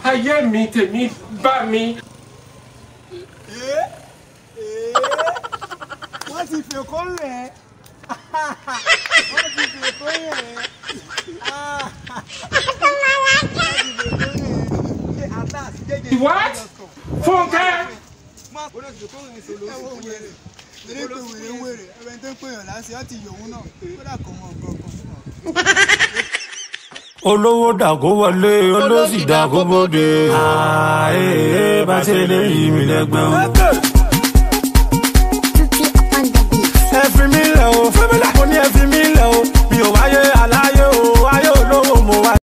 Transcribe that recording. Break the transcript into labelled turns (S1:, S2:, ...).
S1: ayé mi tèmi bá mi.
S2: Wọ́n ti fi kó lẹ̀. Wọ́n ti fi kó lẹ̀.
S1: What? Fúnkẹ́.
S3: Olówó dàgó wọlé, olóṣì dàgó bóde. Bá ṣe lè yí mi lẹ́gbẹ̀ẹ́ o. Ẹ fi mí lẹ̀ o, mo ní ẹ fi mí lẹ̀ o, mi ò wáyé alá.